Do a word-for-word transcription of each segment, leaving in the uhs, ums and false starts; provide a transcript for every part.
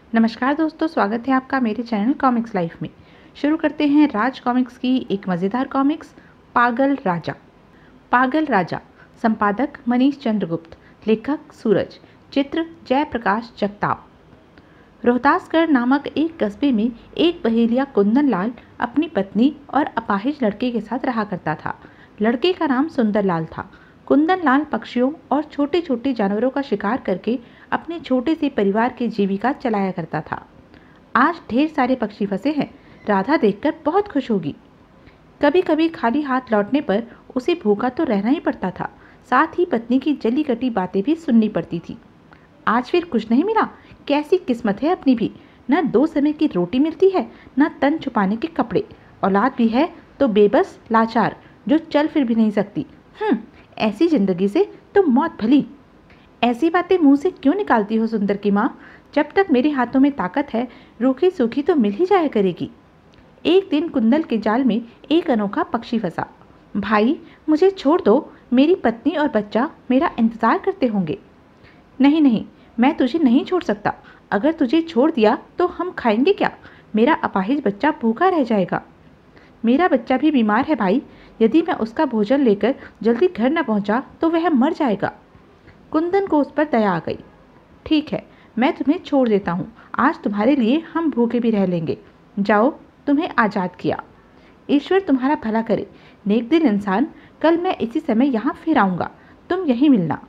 नमस्कार दोस्तों, स्वागत है आपका मेरे चैनल कॉमिक्स लाइफ में। शुरू करते हैं राज कॉमिक्स की एक मज़ेदार कॉमिक्स, पागल राजा। पागल राजा, संपादक मनीष चंद्रगुप्त, लेखक सूरज, चित्र जयप्रकाश जगताप। रोहतासगढ़ नामक एक कस्बे में एक बहेलिया कुंदन लाल अपनी पत्नी और अपाहिज लड़के के साथ रहा करता था। लड़के का नाम सुंदर लाल था। कुंदन लाल पक्षियों और छोटे छोटे जानवरों का शिकार करके अपने छोटे से परिवार की जीविका चलाया करता था। आज ढेर सारे पक्षी फंसे हैं, राधा देखकर बहुत खुश होगी। कभी कभी खाली हाथ लौटने पर उसे भूखा तो रहना ही पड़ता था, साथ ही पत्नी की जली कटी बातें भी सुननी पड़ती थी। आज फिर कुछ नहीं मिला, कैसी किस्मत है अपनी भी। न दो समय की रोटी मिलती है, न तन छुपाने के कपड़े। औलाद भी है तो बेबस लाचार, जो चल फिर भी नहीं सकती। हम्म ऐसी जिंदगी से तो मौत भली। ऐसी बातें मुंह से क्यों निकालती हो सुंदर की माँ? जब तक मेरे हाथों में ताकत है, रूखी सूखी तो मिल ही जाया करेगी। एक दिन कुंदल के जाल में एक अनोखा पक्षी फंसा। भाई, मुझे छोड़ दो, मेरी पत्नी और बच्चा मेरा इंतजार करते होंगे। नहीं नहीं, मैं तुझे नहीं छोड़ सकता। अगर तुझे छोड़ दिया तो हम खाएंगे क्या? मेरा अपाहिज बच्चा भूखा रह जाएगा। मेरा बच्चा भी बीमार है भाई, यदि मैं उसका भोजन लेकर जल्दी घर न पहुंचा तो वह मर जाएगा। कुंदन को उस पर दया आ गई। ठीक है, मैं तुम्हें छोड़ देता हूँ। आज तुम्हारे लिए हम भूखे भी रह लेंगे। जाओ, तुम्हें आज़ाद किया। ईश्वर तुम्हारा भला करे, नेक दिल इंसान। कल मैं इसी समय यहाँ फिर आऊँगा, तुम यहीं मिलना।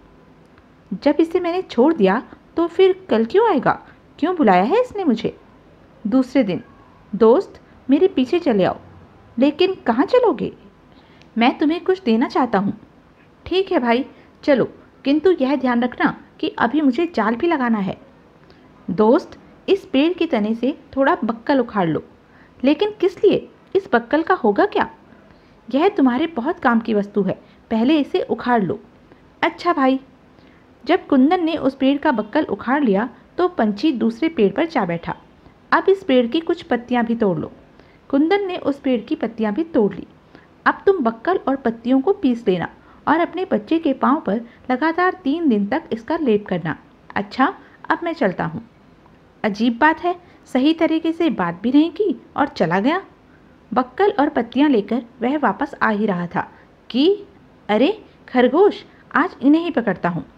जब इसे मैंने छोड़ दिया तो फिर कल क्यों आएगा? क्यों बुलाया है इसने मुझे? दूसरे दिन, दोस्त मेरे पीछे चले आओ। लेकिन कहाँ चलोगे? मैं तुम्हें कुछ देना चाहता हूँ। ठीक है भाई, चलो, किंतु यह ध्यान रखना कि अभी मुझे जाल भी लगाना है। दोस्त, इस पेड़ के तने से थोड़ा बक्कल उखाड़ लो। लेकिन किस लिए? इस बक्कल का होगा क्या? यह तुम्हारे बहुत काम की वस्तु है, पहले इसे उखाड़ लो। अच्छा भाई। जब कुंदन ने उस पेड़ का बक्कल उखाड़ लिया तो पंछी दूसरे पेड़ पर जा बैठा। अब इस पेड़ की कुछ पत्तियां भी तोड़ लो। कुंदन ने उस पेड़ की पत्तियां भी तोड़ ली। अब तुम बक्कल और पत्तियों को पीस लेना और अपने बच्चे के पांव पर लगातार तीन दिन तक इसका लेप करना। अच्छा, अब मैं चलता हूँ। अजीब बात है, सही तरीके से बात भी नहीं की और चला गया। बक्कल और पत्तियां लेकर वह वापस आ ही रहा था कि अरे खरगोश, आज इन्हें ही पकड़ता हूँ।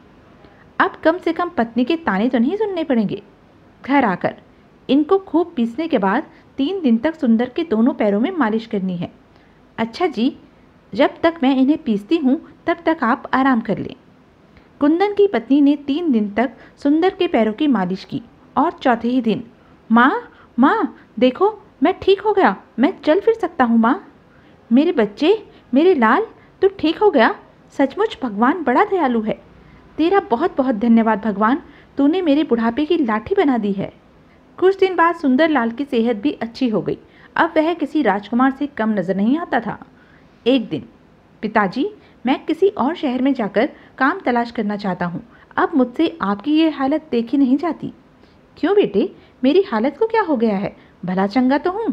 अब कम से कम पत्नी के ताने तो नहीं सुनने पड़ेंगे। घर आकर इनको खूब पीसने के बाद तीन दिन तक सुंदर के दोनों पैरों में मालिश करनी है। अच्छा जी, जब तक मैं इन्हें पीसती हूँ तब तक आप आराम कर लें। कुंदन की पत्नी ने तीन दिन तक सुंदर के पैरों की मालिश की और चौथे ही दिन, माँ माँ देखो, मैं ठीक हो गया, मैं चल फिर सकता हूँ माँ। मेरे बच्चे, मेरे लाल, तू ठीक हो गया? सचमुच भगवान बड़ा दयालु है। तेरा बहुत बहुत धन्यवाद भगवान, तूने मेरे बुढ़ापे की लाठी बना दी है। कुछ दिन बाद सुंदर लाल की सेहत भी अच्छी हो गई। अब वह किसी राजकुमार से कम नजर नहीं आता था। एक दिन, पिताजी, मैं किसी और शहर में जाकर काम तलाश करना चाहता हूँ। अब मुझसे आपकी ये हालत देखी नहीं जाती। क्यों बेटे, मेरी हालत को क्या हो गया है? भला चंगा तो हूँ।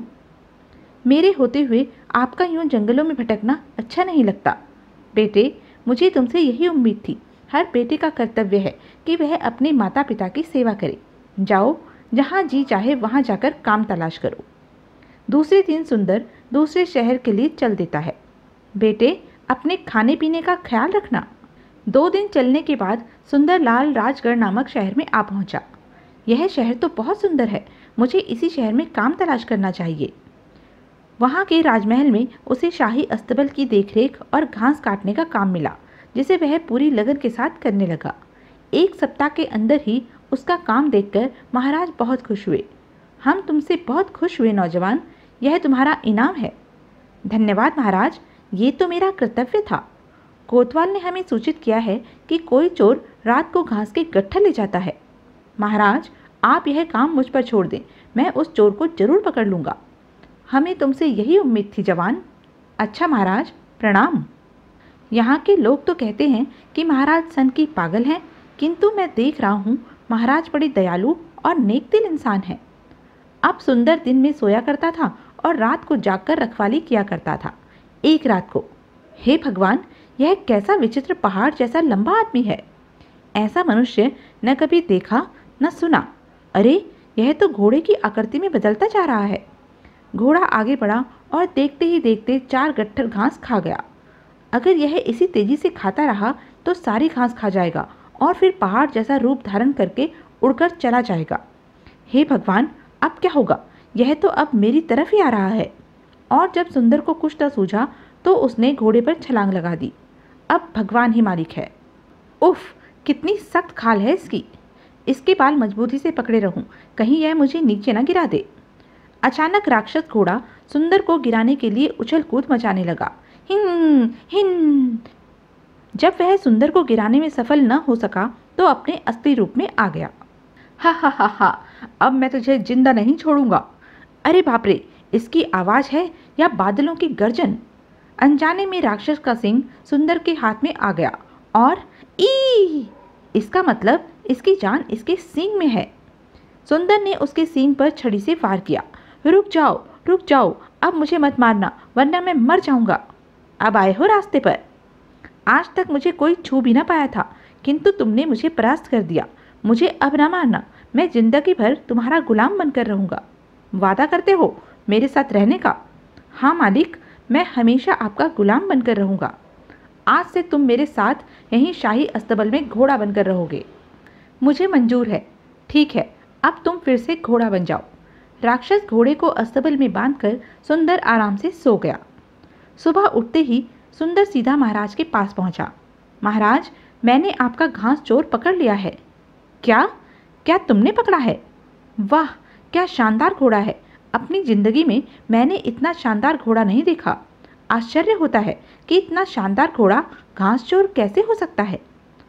मेरे होते हुए आपका यूं जंगलों में भटकना अच्छा नहीं लगता। बेटे, मुझे तुमसे यही उम्मीद थी। हर बेटे का कर्तव्य है कि वह अपने माता पिता की सेवा करे। जाओ, जहाँ जी चाहे वहाँ जाकर काम तलाश करो। दूसरे दिन सुंदर दूसरे शहर के लिए चल देता है। बेटे, अपने खाने पीने का ख्याल रखना। दो दिन चलने के बाद सुंदर लाल राजगढ़ नामक शहर में आ पहुंचा। यह शहर तो बहुत सुंदर है, मुझे इसी शहर में काम तलाश करना चाहिए। वहाँ के राजमहल में उसे शाही अस्तबल की देखरेख और घास काटने का काम मिला, जिसे वह पूरी लगन के साथ करने लगा। एक सप्ताह के अंदर ही उसका काम देखकर महाराज बहुत खुश हुए। हम तुमसे बहुत खुश हुए नौजवान, यह तुम्हारा इनाम है। धन्यवाद महाराज, ये तो मेरा कर्तव्य था। कोतवाल ने हमें सूचित किया है कि कोई चोर रात को घास के गट्ठर ले जाता है। महाराज, आप यह काम मुझ पर छोड़ दें, मैं उस चोर को जरूर पकड़ लूँगा। हमें तुमसे यही उम्मीद थी जवान। अच्छा महाराज, प्रणाम। यहाँ के लोग तो कहते हैं कि महाराज सन की पागल हैं, किंतु मैं देख रहा हूँ महाराज बड़े दयालु और नेक दिल इंसान हैं। अब सुंदर दिन में सोया करता था और रात को जागकर रखवाली किया करता था। एक रात को, हे भगवान, यह कैसा विचित्र पहाड़ जैसा लंबा आदमी है। ऐसा मनुष्य न कभी देखा न सुना। अरे, यह तो घोड़े की आकृति में बदलता जा रहा है। घोड़ा आगे बढ़ा और देखते ही देखते चार गट्ठर घास खा गया। अगर यह इसी तेजी से खाता रहा तो सारी घास खा जाएगा और फिर पहाड़ जैसा रूप धारण करके उड़कर चला जाएगा। हे भगवान, अब क्या होगा? यह तो अब मेरी तरफ ही आ रहा है। और जब सुंदर को कुछ न सूझा तो उसने घोड़े पर छलांग लगा दी। अब भगवान ही मालिक है। उफ, कितनी सख्त खाल है इसकी। इसके बाल मजबूती से पकड़े रहूं, कहीं यह मुझे नीचे न गिरा दे। अचानक राक्षस घोड़ा सुंदर को गिराने के लिए उछल कूद मचाने लगा। हिन हिन। जब वह सुंदर को गिराने में सफल न हो सका तो अपने असली रूप में आ गया। हा हा हा हा, अब मैं तुझे जिंदा नहीं छोड़ूंगा। अरे बाप रे, इसकी आवाज़ है या बादलों की गर्जन। अनजाने में राक्षस का सिंह सुंदर के हाथ में आ गया और ई, इसका मतलब इसकी जान इसके सींग में है। सुंदर ने उसके सींग पर छड़ी से वार किया। रुक जाओ, रुक जाओ, अब मुझे मत मारना वरना मैं मर जाऊंगा। अब आए हो रास्ते पर। आज तक मुझे कोई छू भी ना पाया था, किंतु तुमने मुझे परास्त कर दिया। मुझे अब ना मारना, मैं जिंदगी भर तुम्हारा गुलाम बनकर रहूंगा। वादा करते हो मेरे साथ रहने का? हाँ मालिक, मैं हमेशा आपका गुलाम बनकर रहूंगा। आज से तुम मेरे साथ यहीं शाही अस्तबल में घोड़ा बनकर रहोगे। मुझे मंजूर है। ठीक है, अब तुम फिर से घोड़ा बन जाओ। राक्षस घोड़े को अस्तबल में बांधकर सुंदर आराम से सो गया। सुबह उठते ही सुंदर सीधा महाराज के पास पहुंचा। महाराज, मैंने आपका घास चोर पकड़ लिया है। क्या क्या तुमने पकड़ा है? वाह, क्या शानदार घोड़ा है। अपनी जिंदगी में मैंने इतना शानदार घोड़ा नहीं देखा। आश्चर्य होता है कि इतना शानदार घोड़ा घास चोर कैसे हो सकता है।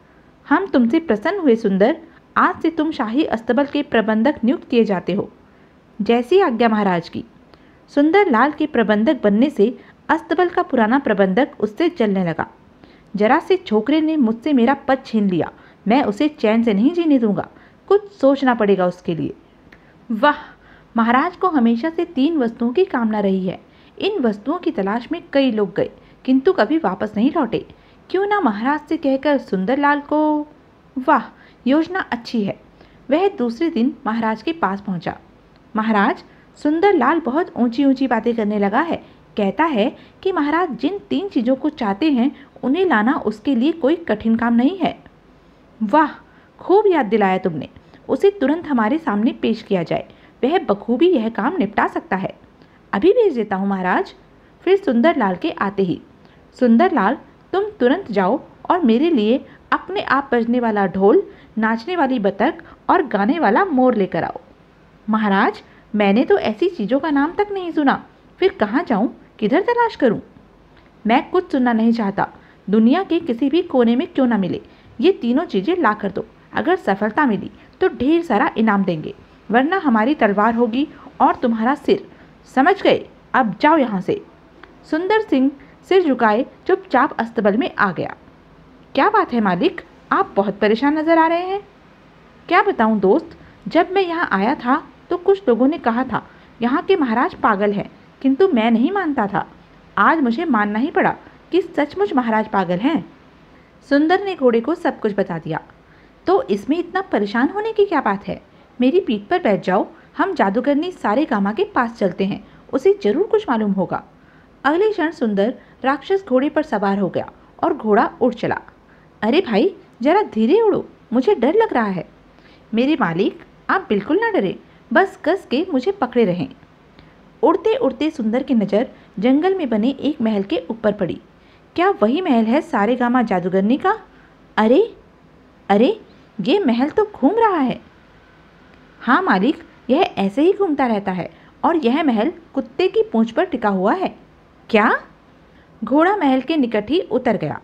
हम तुमसे प्रसन्न हुए सुंदर। आज से तुम शाही अस्तबल के प्रबंधक नियुक्त किए जाते हो। जैसी आज्ञा महाराज की। सुंदर लाल के प्रबंधक बनने से अस्तबल का पुराना प्रबंधक उससे जलने लगा। जरा से छोकरे ने मुझसे मेरा पद छीन लिया। मैं उसे चैन से नहीं जीने दूंगा। कुछ सोचना पड़ेगा उसके लिए। वाह, महाराज को हमेशा से तीन वस्तुओं की कामना रही है। इन वस्तुओं की तलाश में कई लोग गए किंतु कभी वापस नहीं लौटे। क्यों ना महाराज से कहकर सुंदरलाल को। वाह, योजना अच्छी है। वह दूसरे दिन महाराज के पास पहुंचा। महाराज, सुंदरलाल बहुत ऊंची ऊंची बातें करने लगा है। कहता है कि महाराज जिन तीन चीज़ों को चाहते हैं उन्हें लाना उसके लिए कोई कठिन काम नहीं है। वाह, खूब याद दिलाया तुमने। उसे तुरंत हमारे सामने पेश किया जाए। वह बखूबी यह काम निपटा सकता है। अभी भेज देता हूँ महाराज। फिर सुंदरलाल के आते ही, सुंदरलाल, तुम तुरंत जाओ और मेरे लिए अपने आप बजने वाला ढोल, नाचने वाली बतख और गाने वाला मोर लेकर आओ। महाराज, मैंने तो ऐसी चीज़ों का नाम तक नहीं सुना। फिर कहाँ जाऊँ, किधर तलाश करूँ? मैं कुछ सुनना नहीं चाहता। दुनिया के किसी भी कोने में क्यों ना मिले, ये तीनों चीज़ें ला कर दो। अगर सफलता मिली तो ढेर सारा इनाम देंगे, वरना हमारी तलवार होगी और तुम्हारा सिर। समझ गए? अब जाओ यहाँ से। सुंदर सिंह सिर झुकाए चुपचाप अस्तबल में आ गया। क्या बात है मालिक, आप बहुत परेशान नजर आ रहे हैं। क्या बताऊँ दोस्त, जब मैं यहाँ आया था तो कुछ लोगों ने कहा था यहाँ के महाराज पागल हैं, किंतु मैं नहीं मानता था। आज मुझे मानना ही पड़ा कि सचमुच महाराज पागल हैं। सुंदर ने घोड़े को सब कुछ बता दिया। तो इसमें इतना परेशान होने की क्या बात है? मेरी पीठ पर बैठ जाओ, हम जादूगरनी सारे गामा के पास चलते हैं, उसे जरूर कुछ मालूम होगा। अगले क्षण सुंदर राक्षस घोड़े पर सवार हो गया और घोड़ा उड़ चला। अरे भाई, जरा धीरे उड़ो, मुझे डर लग रहा है। मेरे मालिक, आप बिल्कुल ना डरें, बस कस के मुझे पकड़े रहें। उड़ते उड़ते सुंदर की नज़र जंगल में बने एक महल के ऊपर पड़ी। क्या वही महल है सारे गामा जादूगरनी का? अरे अरे, ये महल तो घूम रहा है। हाँ मालिक, यह ऐसे ही घूमता रहता है और यह महल कुत्ते की पूंछ पर टिका हुआ है। क्या? घोड़ा महल के निकट ही उतर गया।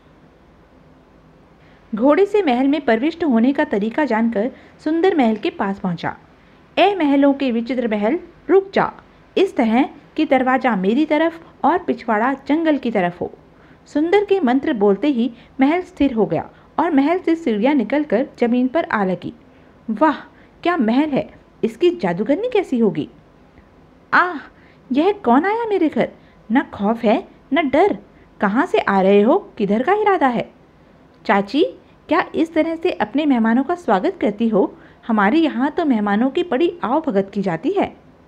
घोड़े से महल में प्रविष्ट होने का तरीका जानकर सुंदर महल के पास पहुंचा। ए महलों के विचित्र महल, रुक जा। इस तरह कि दरवाज़ा मेरी तरफ और पिछवाड़ा जंगल की तरफ हो। सुंदर के मंत्र बोलते ही महल स्थिर हो गया और महल से सीढ़ियाँ निकलकर जमीन पर आ लगी। वाह, क्या महल है! इसकी जादूगरनी कैसी होगी? आह, यह कौन आया मेरे घर? न खौफ है न डर। कहाँ से आ रहे हो? किधर का इरादा है? चाची, क्या इस तरह से अपने मेहमानों का स्वागत करती हो? हमारे यहाँ तो मेहमानों की बड़ी आओ भगत की जाती है।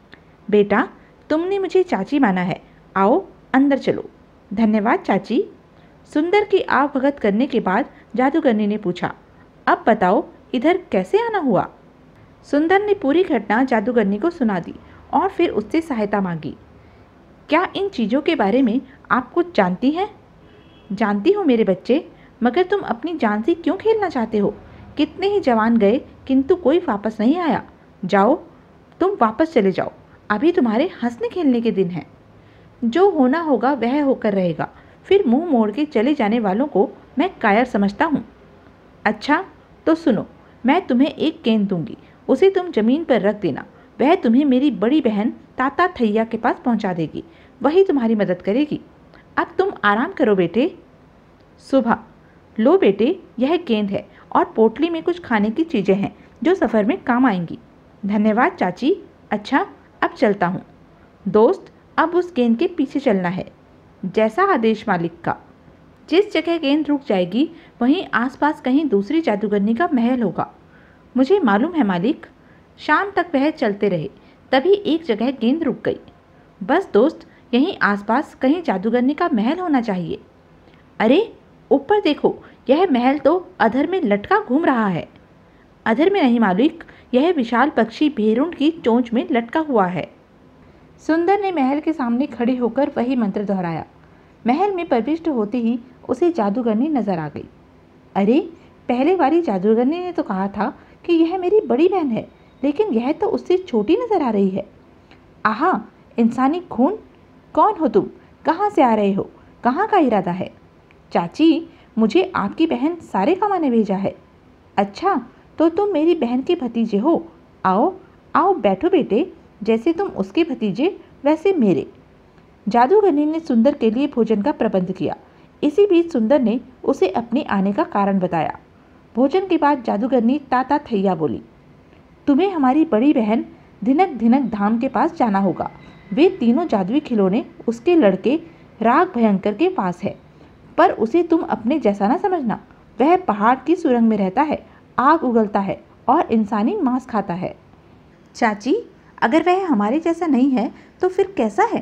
बेटा, तुमने मुझे चाची माना है, आओ अंदर चलो। धन्यवाद चाची। सुंदर की आव भगत करने के बाद जादूगरनी ने पूछा, अब बताओ इधर कैसे आना हुआ। सुंदर ने पूरी घटना जादूगरनी को सुना दी और फिर उससे सहायता मांगी। क्या इन चीज़ों के बारे में आप कुछ जानती हैं? जानती हो मेरे बच्चे, मगर तुम अपनी जान से क्यों खेलना चाहते हो? कितने ही जवान गए किंतु कोई वापस नहीं आया। जाओ, तुम वापस चले जाओ, अभी तुम्हारे हंसने खेलने के दिन हैं। जो होना होगा वह होकर रहेगा, फिर मुंह मोड़ के चले जाने वालों को मैं कायर समझता हूँ। अच्छा तो सुनो, मैं तुम्हें एक गेंद दूंगी, उसे तुम जमीन पर रख देना। वह तुम्हें मेरी बड़ी बहन ताता थैया के पास पहुंचा देगी, वही तुम्हारी मदद करेगी। अब तुम आराम करो बेटे। सुबह, लो बेटे, यह गेंद है और पोटली में कुछ खाने की चीज़ें हैं जो सफ़र में काम आएंगी। धन्यवाद चाची। अच्छा, अब चलता हूँ। दोस्त, अब उस गेंद के पीछे चलना है, जैसा आदेश मालिक का। जिस जगह गेंद रुक जाएगी वहीं आसपास कहीं दूसरी जादूगरनी का महल होगा। मुझे मालूम है मालिक। शाम तक वह चलते रहे, तभी एक जगह गेंद रुक गई। बस दोस्त, यहीं आसपास कहीं जादूगरनी का महल होना चाहिए। अरे ऊपर देखो, यह महल तो अधर में लटका घूम रहा है। अधर में नहीं मालिक, यह विशाल पक्षी भेरुंड की चोंच में लटका हुआ है। सुंदर ने महल के सामने खड़े होकर वही मंत्र दोहराया। महल में प्रविष्ट होते ही उसे जादूगरनी नजर आ गई। अरे, पहले वाली जादूगरनी ने तो कहा था कि यह मेरी बड़ी बहन है, लेकिन यह तो उससे छोटी नजर आ रही है। आहा, इंसानी खून, कौन हो तुम? कहाँ से आ रहे हो? कहाँ का इरादा है? चाची, मुझे आपकी बहन सारेगामा ने भेजा है। अच्छा, तो तुम मेरी बहन के भतीजे हो। आओ आओ बैठो बेटे, जैसे तुम उसके भतीजे वैसे मेरे। जादूगरनी ने सुंदर के लिए भोजन का प्रबंध किया। इसी बीच सुंदर ने उसे अपने आने का कारण बताया। भोजन के बाद जादूगरनी ताता थैया बोली, तुम्हें हमारी बड़ी बहन धिनक धिनक धाम के पास जाना होगा। वे तीनों जादुई खिलौने उसके लड़के राग भयंकर के पास है, पर उसे तुम अपने जैसा ना समझना। वह पहाड़ की सुरंग में रहता है, आग उगलता है और इंसानी मांस खाता है। चाची, अगर वह हमारे जैसा नहीं है तो फिर कैसा है?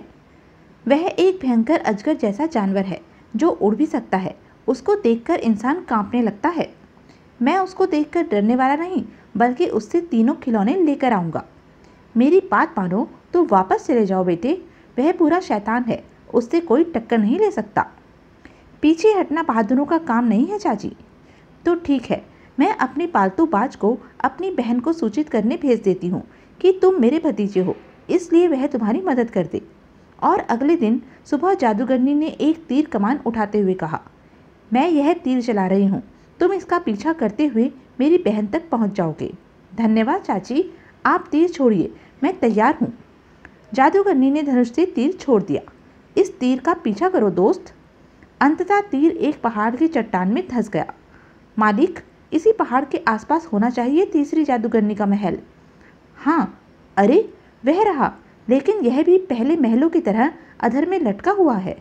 वह एक भयंकर अजगर जैसा जानवर है जो उड़ भी सकता है। उसको देखकर इंसान कांपने लगता है। मैं उसको देखकर डरने वाला नहीं, बल्कि उससे तीनों खिलौने लेकर आऊँगा। मेरी बात मानो तो वापस चले जाओ बेटे। वह पूरा शैतान है, उससे कोई टक्कर नहीं ले सकता। पीछे हटना बहादुरों का काम नहीं है चाची। तो ठीक है, मैं अपनी पालतू बाज को अपनी बहन को सूचित करने भेज देती हूँ कि तुम मेरे भतीजे हो, इसलिए वह तुम्हारी मदद कर दे। और अगले दिन सुबह जादूगरनी ने एक तीर कमान उठाते हुए कहा, मैं यह तीर चला रही हूँ, तुम इसका पीछा करते हुए मेरी बहन तक पहुँच जाओगे। धन्यवाद चाची, आप तीर छोड़िए, मैं तैयार हूँ। जादूगरनी ने धनुष से तीर छोड़ दिया। इस तीर का पीछा करो दोस्त। अंततः तीर एक पहाड़ की चट्टान में धंस गया। मालिक, इसी पहाड़ के आसपास होना चाहिए तीसरी जादूगरनी का महल। हाँ, अरे वह रहा, लेकिन यह भी पहले महलों की तरह अधर में लटका हुआ है।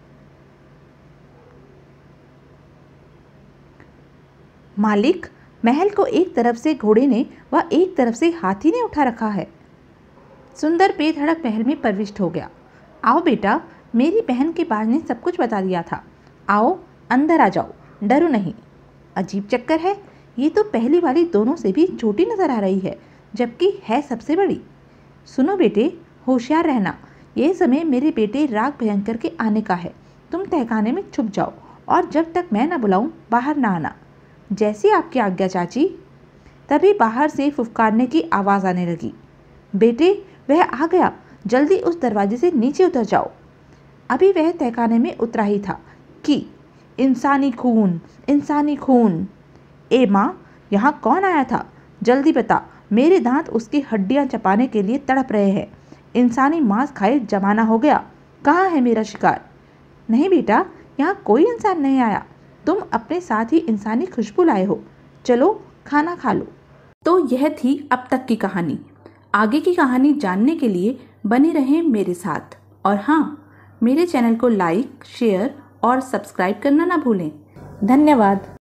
मालिक, महल को एक तरफ से घोड़े ने व एक तरफ से हाथी ने उठा रखा है। सुंदर बेधड़क महल में प्रविष्ट हो गया। आओ बेटा, मेरी बहन के बाज ने सब कुछ बता दिया था। आओ अंदर आ जाओ, डरो नहीं। अजीब चक्कर है, ये तो पहली वाली दोनों से भी छोटी नजर आ रही है, जबकि है सबसे बड़ी। सुनो बेटे, होशियार रहना। ये समय मेरे बेटे राग भयंकर के आने का है। तुम तहखाने में छुप जाओ और जब तक मैं ना बुलाऊं बाहर ना आना। जैसी आपकी आज्ञा चाची। तभी बाहर से फुफकारने की आवाज़ आने लगी। बेटे, वह आ गया, जल्दी उस दरवाजे से नीचे उतर जाओ। अभी वह तहखाने में उतरा ही था कि इंसानी खून, इंसानी खून। ए माँ, यहाँ कौन आया था? जल्दी बता, मेरे दांत उसकी हड्डियाँ चबाने के लिए तड़प रहे हैं। इंसानी मांस खाए जमाना हो गया। कहाँ है मेरा शिकार? नहीं बेटा, यहाँ कोई इंसान नहीं आया। तुम अपने साथ ही इंसानी खुशबू लाए हो। चलो खाना खा लो। तो यह थी अब तक की कहानी। आगे की कहानी जानने के लिए बने रहें मेरे साथ। और हाँ, मेरे चैनल को लाइक, शेयर और सब्सक्राइब करना ना भूलें। धन्यवाद।